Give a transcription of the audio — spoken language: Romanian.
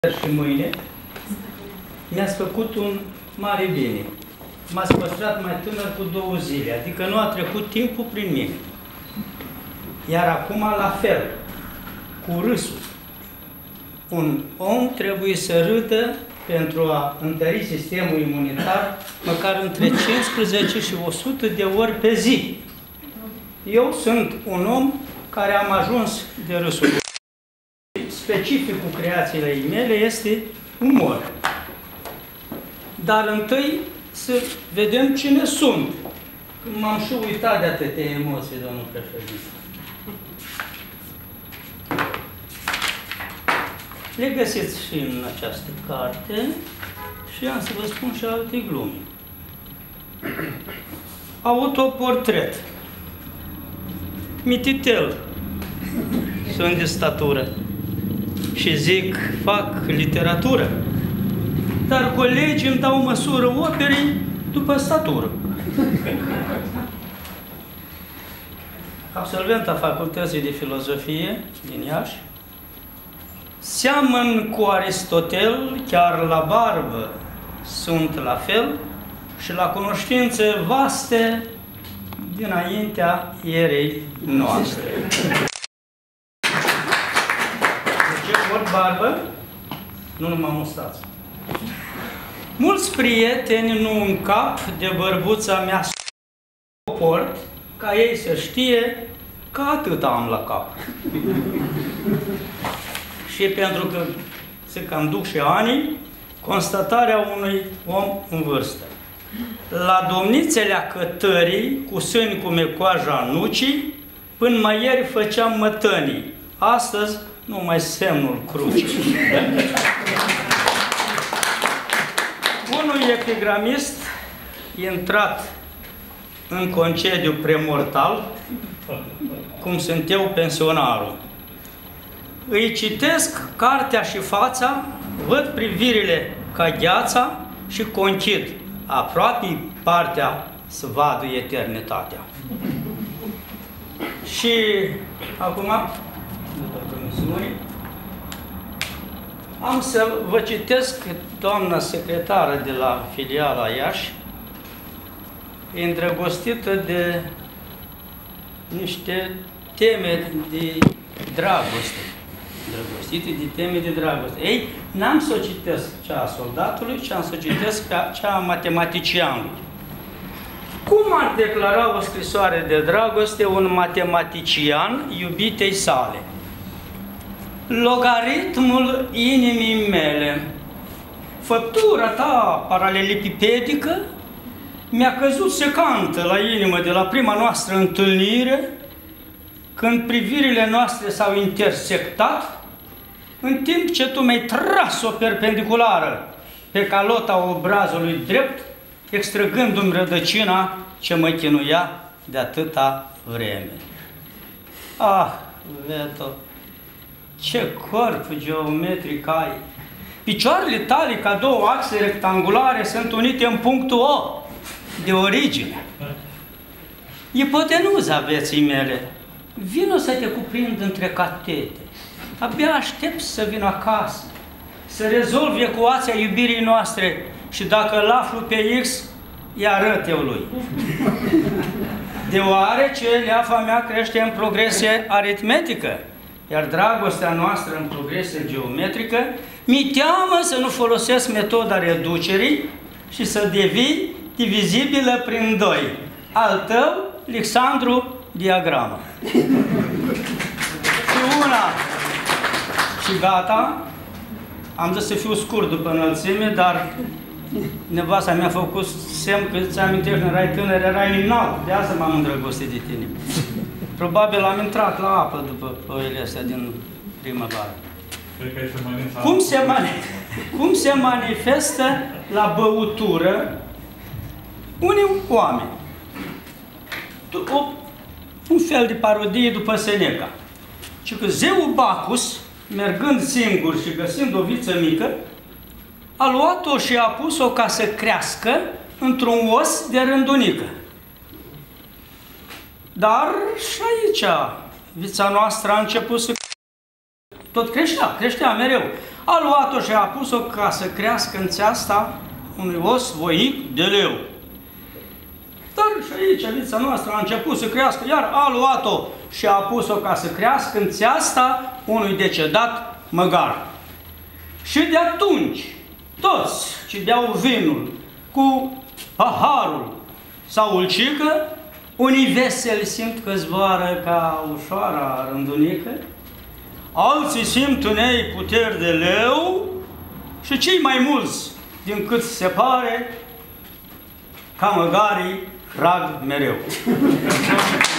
și mâine, mi-ați făcut un mare bine. M-ați păstrat mai tânăr cu 2 zile, adică nu a trecut timpul prin mine. Iar acum la fel, cu râsul. Un om trebuie să râdă pentru a întări sistemul imunitar măcar între 15 și 100 de ori pe zi. Eu sunt un om care am ajuns de râsul. Specificul creației mele este umor. Dar întâi să vedem cine sunt. M-am și uitat de atâtea emoții, domnul președinte. Le găsiți și în această carte și am să vă spun și alte glume. Autoportret. Mititel. Sunt de statură. Și zic, fac literatură. Dar colegii îmi dau măsură operei după statură. Absolvent a Facultății de Filozofie din Iași. Seamăn cu Aristotel, chiar la barbă sunt la fel, și la cunoștințe vaste dinaintea ierei noastre. De ce port barbă? Nu numai mustață. Mulți prieteni nu încap de bărbuța mea o port, ca ei să știe că atât am la cap. Și pentru că se cam duc și anii, constatarea unui om în vârstă. La domnițele cătării, cu sâni cu mecoaja nucii, până mai ieri făceam mătănii. Astăzi numai semnul crucii. Unul epigramist, intrat în concediu premortal, cum sunt eu pensionarul. Îi citesc cartea și fața, văd privirile ca gheața și conchid. Aproape partea să vadă eternitatea. Și acum, după promisiuni, am să vă citesc doamna secretară de la filiala Iași, îndrăgostită de niște teme de dragoste. Îndrăgostită de teme de dragoste. Ei, n-am să o citesc cea a soldatului, ci am să o citesc cea a matematicianului. Cum ar declara o scrisoare de dragoste un matematician iubitei sale? Logaritmul inimii mele, făptura ta paralelipipedică, mi-a căzut secantă la inimă de la prima noastră întâlnire, când privirile noastre s-au intersectat, în timp ce tu mi-ai tras o perpendiculară pe calota obrazului drept, extrăgându-mi rădăcina ce mă chinuia de atâta vreme. Ah, Veto, ce corp geometric ai! Picioarele tale, ca 2 axe rectangulare, sunt unite în punctul O, de origine. Ipotenuza vieții mele, vino să te cuprind între catete. Abia aștept să vin acasă, să rezolv ecuația iubirii noastre și dacă îl aflu pe X, îi arăt eu lui. Deoarece leafa mea crește în progresie aritmetică, iar dragostea noastră în progresie geometrică, mi-e teamă să nu folosesc metoda reducerii și să devii divizibilă prin 2. Al tău, Alexandru, diagramă. Și una, și gata, am zis să fiu scurt după înălțime, dar nevasta mi-a făcut semn că îți amintești, când erai tânăr, erai înalt, de asta m-am îndrăgostit de tine. Probabil am intrat la apă după ploile astea din primăvară. Cum se manifestă la băutură unii oameni? Un fel de parodie după Seneca. Și că zeul Bacchus, mergând singur și găsind o viță mică, a luat-o și a pus-o ca să crească într-un os de rândunică. Dar și aici vița noastră a început să tot creștea mereu. A luat-o și a pus-o ca să crească în țeasta unui os voinic de leu. Dar și aici, vița noastră a început să crească, iar a luat-o și a pus-o ca să crească în țeasta unui decedat măgar. Și de atunci, toți ce beau vinul cu paharul sau ulcică, unii veseli simt că zboară ca ușoara rândunică, alții simt în ei puteri de leu și cei mai mulți, din cât se pare, ca măgarii trag mereu.